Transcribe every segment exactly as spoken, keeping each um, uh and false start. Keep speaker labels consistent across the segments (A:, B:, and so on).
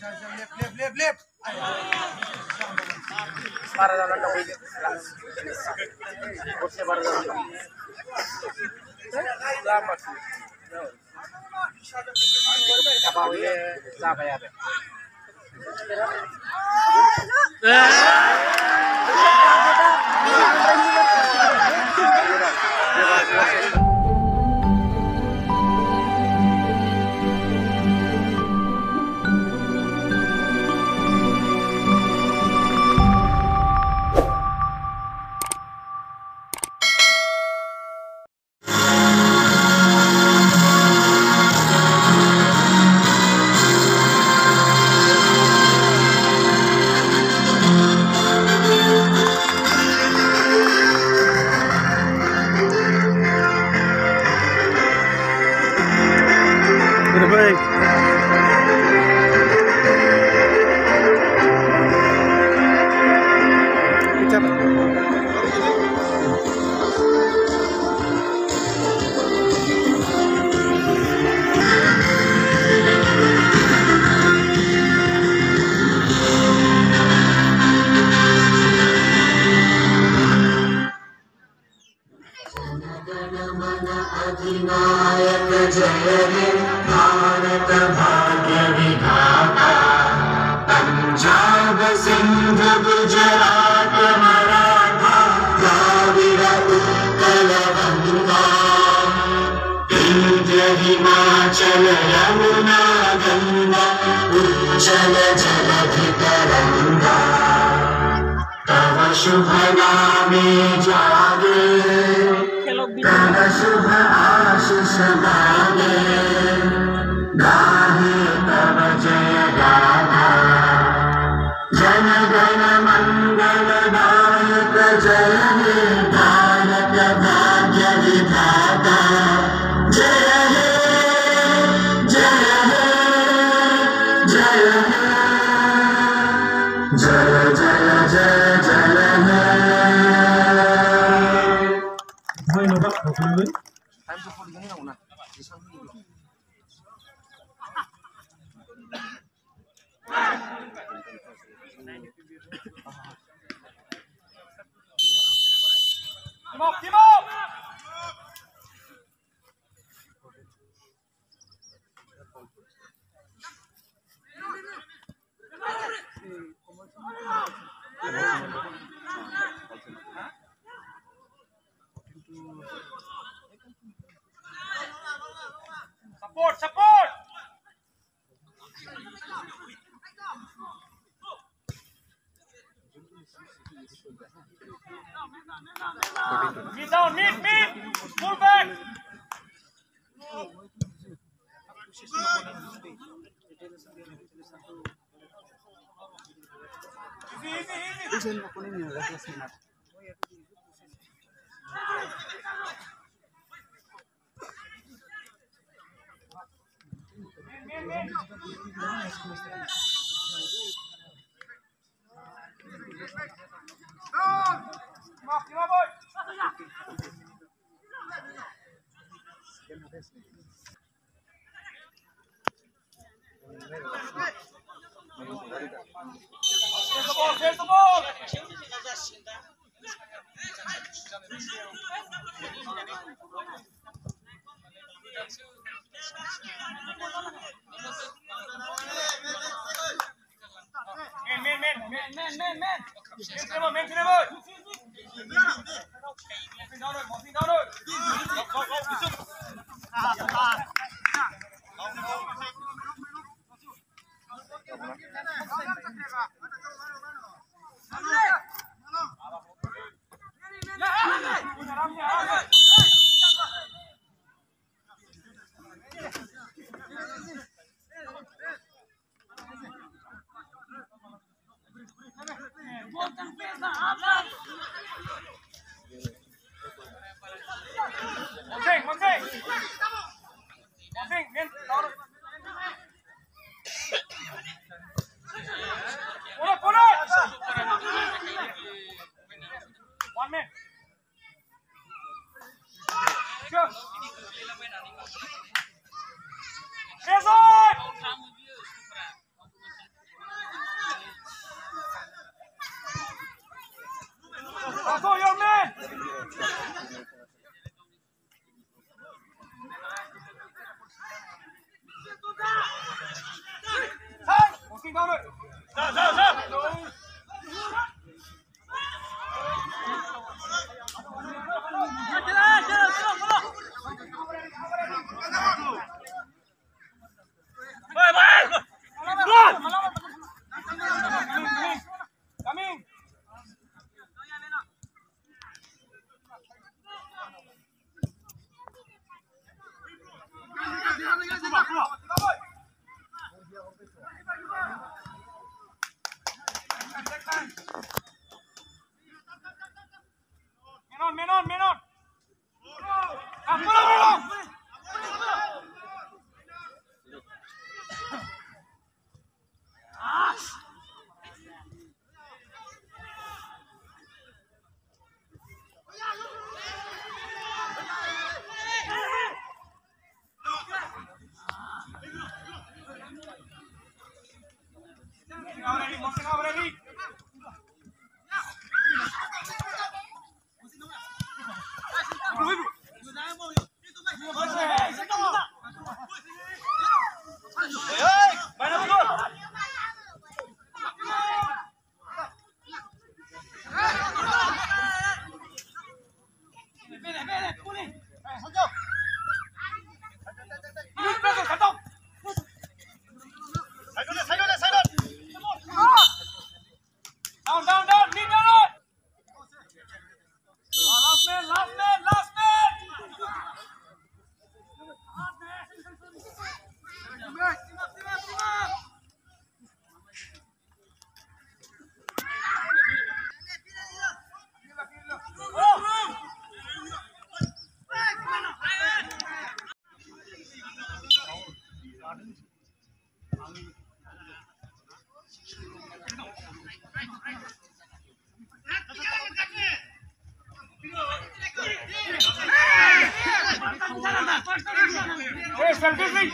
A: lep lep lep.
B: Para dalam dong ini. Kursi para dalam. Selamat. Apa ini siapa ya?
C: Terbaik. Bicara.
D: अधिनायक जय हे भारत भाग्य विधाता पंजाब सिंध गुजरात मराठा द्राविड़ उत्कल गंगा विंध्य हिमाचल यमुना गंगा उज्जल जलधि तरंगा तव शुभ नामे जागे तव शुभ आशीष मांगे गाहे तव जय गाथा जन गण मंगल दायक जय हे भारत भाग्य विधाता जय हे जय हे जय हे जय जय जय जय हे
C: Bueno, va, ¿lo puedo
B: Time to put ini na. Isang ini.
A: Timok, Timok. Support, support. Mid down, mid, mid. Pull back. Easy, easy, easy. Here's the ball. Man, man, man, man, man, man, man. Maintain him, maintain him. Moving downward, moving downward. Go, go, go. One thing, one thing. One thing, man. Pull up, pull up. One man. Go. Yes, on. Menon, menon, menon. Ah, bola, bola. Ready, Moxie, ready. Down, down, down, lead down. Last man, last man, last man. Hey, selfie.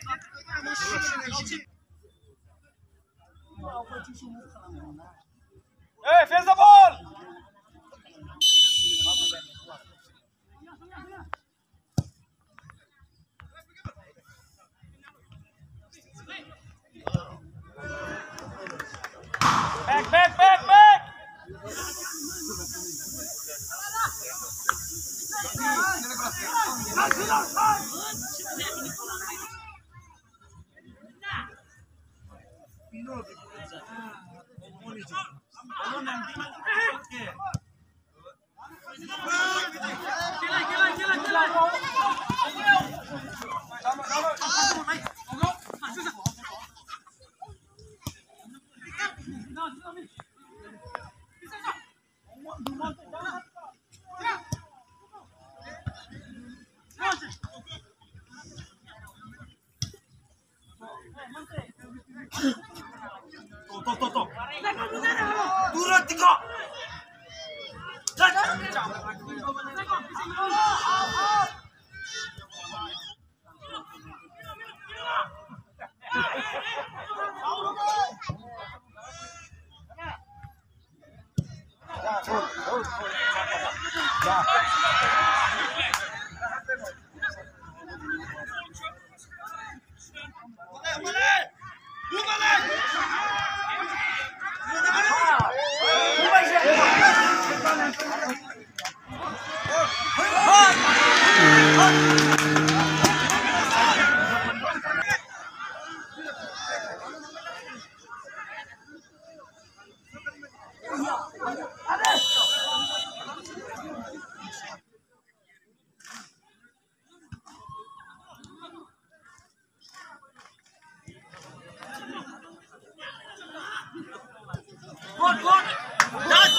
A: Hey, face the ball. Back, back, back, back. Tuh, tuh, tuh. Turun tiga. Good, good. Done.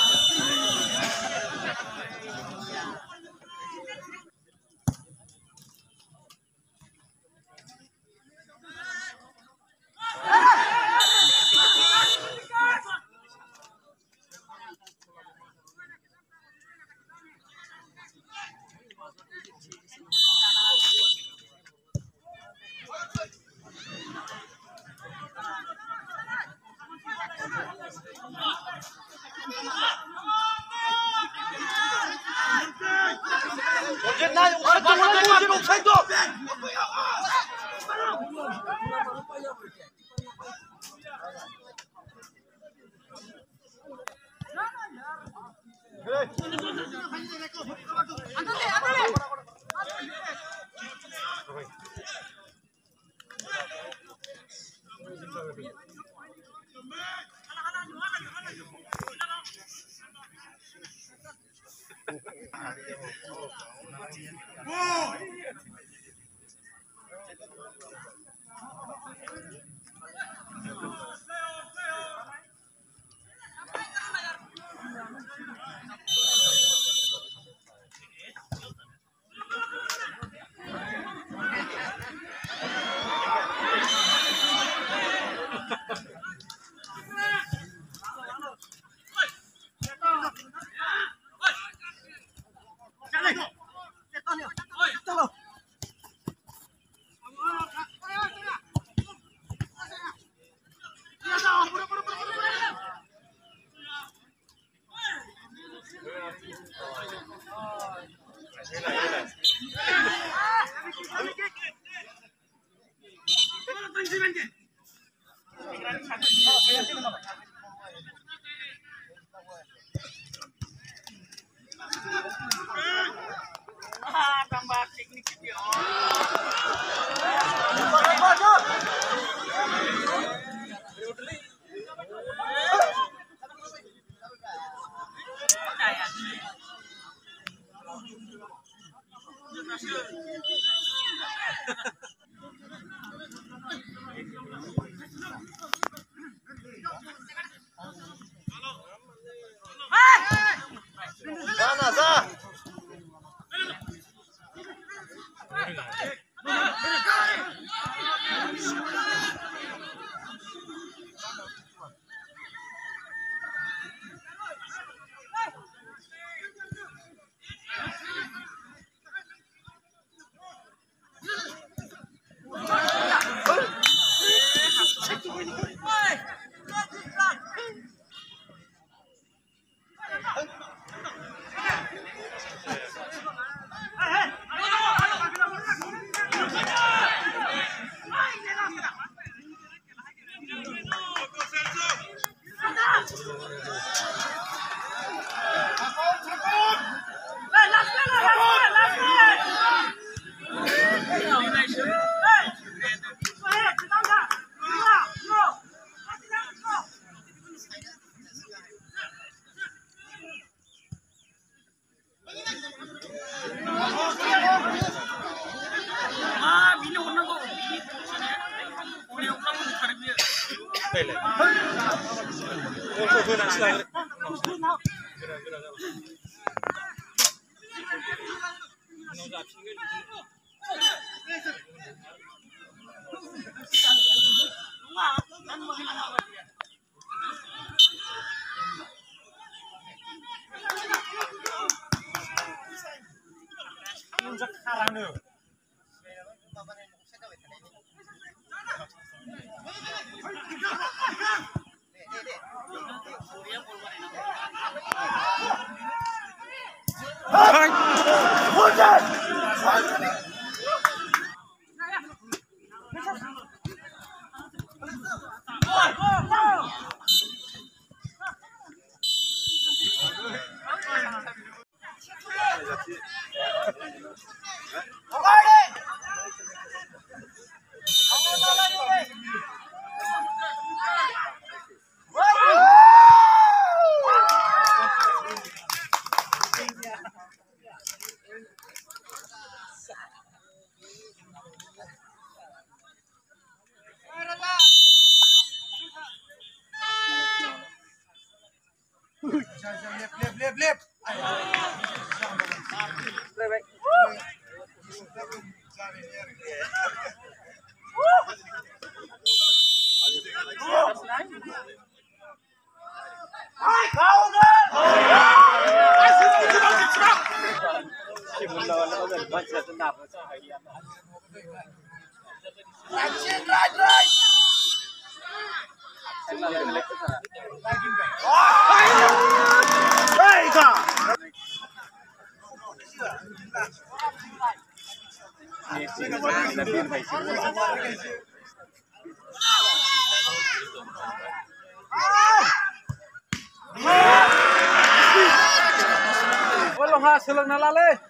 C: Selong nalale.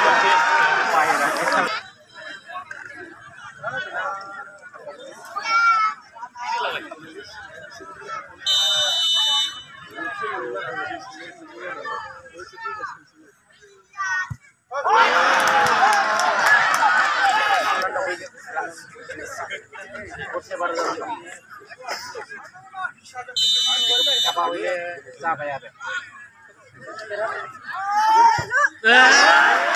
B: করতে পারে চাপা হইলে চা খাই যাবে